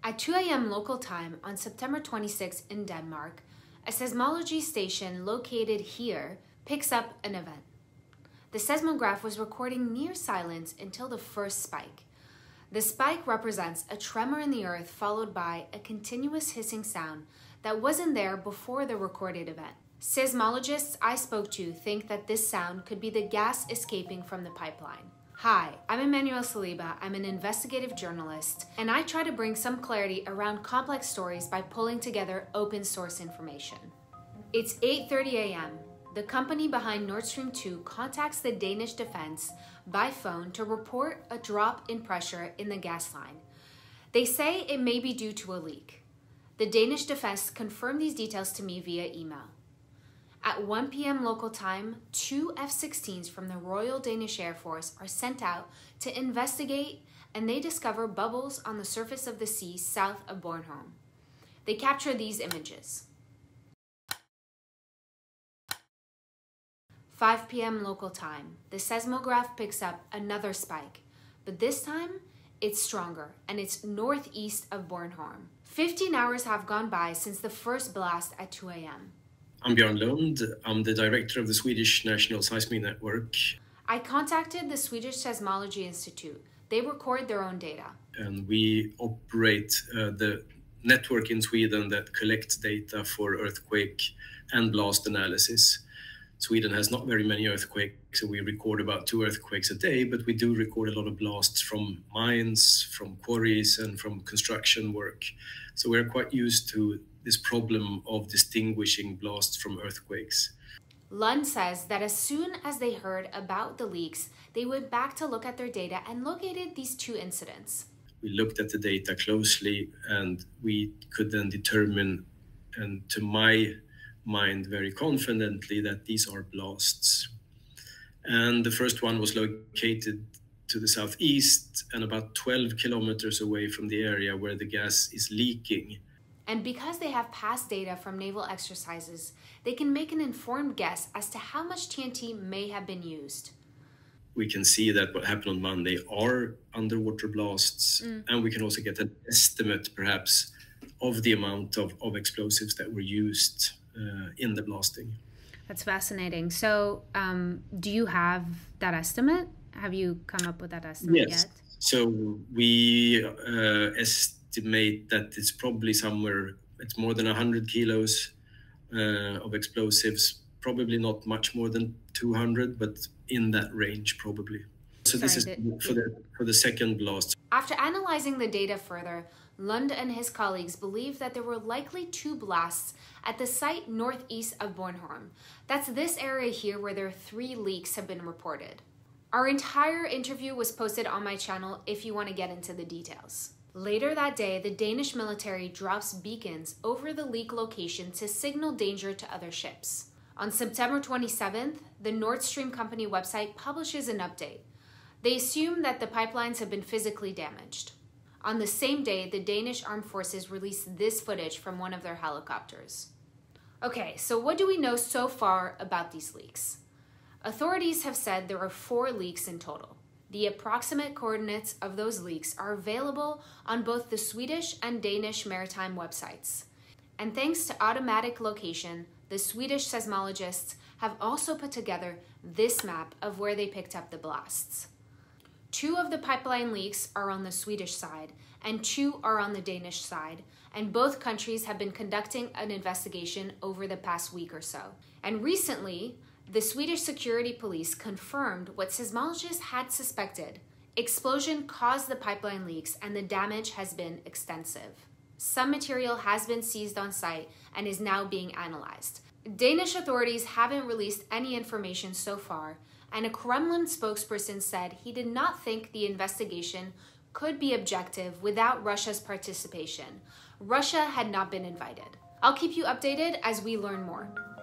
At 2 a.m. local time on September 26 in Denmark, a seismology station located here picks up an event. The seismograph was recording near silence until the first spike. The spike represents a tremor in the earth followed by a continuous hissing sound that wasn't there before the recorded event. Seismologists I spoke to think that this sound could be the gas escaping from the pipeline. Hi, I'm Emmanuelle Saliba. I'm an investigative journalist, and I try to bring some clarity around complex stories by pulling together open source information. It's 8:30 a.m. The company behind Nord Stream 2 contacts the Danish defense by phone to report a drop in pressure in the gas line. They say it may be due to a leak. The Danish defense confirmed these details to me via email. At 1 p.m. local time, 2 F-16s from the Royal Danish Air Force are sent out to investigate, and they discover bubbles on the surface of the sea south of Bornholm. They capture these images. 5 p.m. local time, the seismograph picks up another spike, but this time it's stronger and it's northeast of Bornholm. 15 hours have gone by since the first blast at 2 a.m. I'm Björn Lund. I'm the director of the Swedish National Seismic Network. I contacted the Swedish Seismology Institute. They record their own data. And we operate the network in Sweden that collects data for earthquake and blast analysis. Sweden has not very many earthquakes, so we record about 2 earthquakes a day, but we do record a lot of blasts from mines, from quarries, and from construction work. So we're quite used to this problem of distinguishing blasts from earthquakes. Lund says that as soon as they heard about the leaks, they went back to look at their data and located these 2 incidents. We looked at the data closely, and we could then determine, and to my mind very confidently, that these are blasts. And the first one was located to the southeast and about 12 kilometers away from the area where the gas is leaking. And because they have past data from naval exercises, they can make an informed guess as to how much TNT may have been used. We can see that what happened on Monday are underwater blasts, and we can also get an estimate, perhaps, of the amount of explosives that were used in the blasting. That's fascinating. So do you have that estimate? Have you come up with that estimate yet? So we estimate that it's probably it's more than 100 kilos of explosives, probably not much more than 200, but in that range probably. So this is for the second blast. After analyzing the data further, Lund and his colleagues believe that there were likely 2 blasts at the site northeast of Bornholm. That's this area here where there are 3 leaks have been reported. Our entire interview was posted on my channel if you want to get into the details. Later that day, the Danish military drops beacons over the leak location to signal danger to other ships. On September 27th, the Nord Stream company website publishes an update. They assume that the pipelines have been physically damaged. On the same day, the Danish armed forces released this footage from one of their helicopters. Okay, so what do we know so far about these leaks? Authorities have said there are 4 leaks in total. The approximate coordinates of those leaks are available on both the Swedish and Danish maritime websites. And thanks to automatic location, the Swedish seismologists have also put together this map of where they picked up the blasts. 2 of the pipeline leaks are on the Swedish side, and 2 are on the Danish side, and both countries have been conducting an investigation over the past week or so. And recently, the Swedish security police confirmed what seismologists had suspected. Explosion caused the pipeline leaks, and the damage has been extensive. Some material has been seized on site and is now being analyzed. Danish authorities haven't released any information so far, and a Kremlin spokesperson said he did not think the investigation could be objective without Russia's participation. Russia had not been invited. I'll keep you updated as we learn more.